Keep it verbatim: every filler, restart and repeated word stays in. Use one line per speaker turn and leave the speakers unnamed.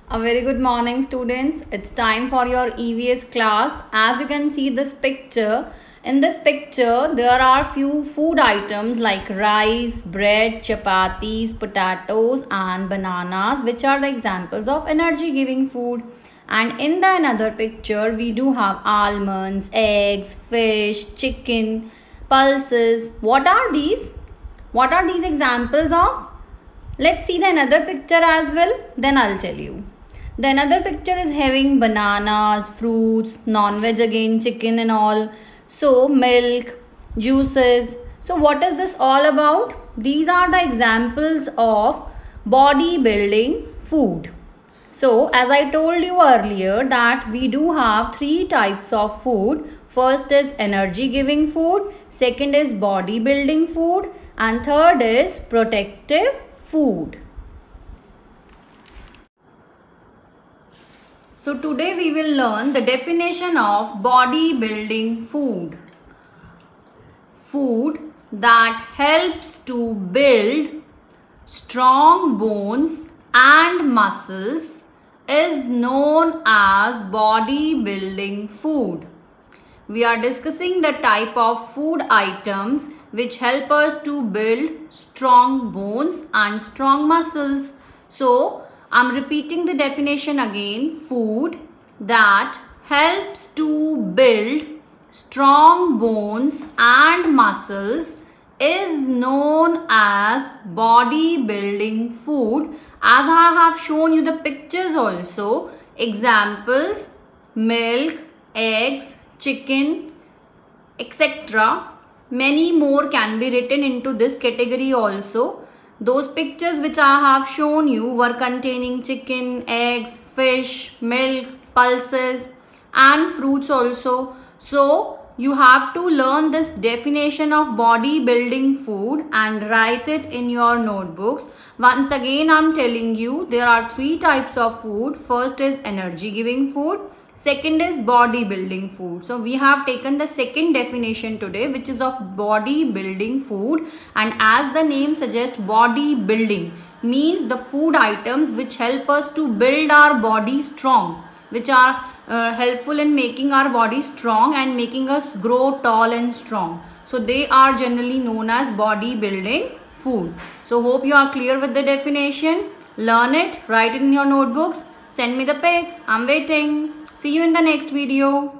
A very good morning, students. It's time for your E V S class. As you can see this picture, in this picture there are few food items like rice, bread, chapatis, potatoes and bananas, which are the examples of energy giving food. And in the another picture we do have almonds, eggs, fish, chicken, pulses. What are these? What are these examples of? Let's see the another picture as well, then I'll tell you. The another picture is having bananas, fruits, non-veg again, chicken and all. So milk, juices. So what is this all about? These are the examples of bodybuilding food. So as I told you earlier that we do have three types of food. First is energy giving food, second is bodybuilding food and third is protective food. So today we will learn the definition of bodybuilding food. Food that helps to build strong bones and muscles is known as bodybuilding food. We are discussing the type of food items which help us to build strong bones and strong muscles. So I'm repeating the definition again. Food that helps to build strong bones and muscles is known as bodybuilding food. As I have shown you the pictures also, examples milk, eggs, chicken, et cetera. Many more can be written into this category also. Those pictures which I have shown you were containing chicken, eggs, fish, milk, pulses and fruits also. So you have to learn this definition of bodybuilding food and write it in your notebooks. Once again I am telling you there are three types of food. First is energy giving food. Second is bodybuilding food. So we have taken the second definition today, which is of bodybuilding food, and as the name suggests, bodybuilding means the food items which help us to build our body strong, which are uh, helpful in making our body strong and making us grow tall and strong. So they are generally known as bodybuilding food. So hope you are clear with the definition. Learn it, write it in your notebooks, send me the pics. I'm waiting. See you in the next video.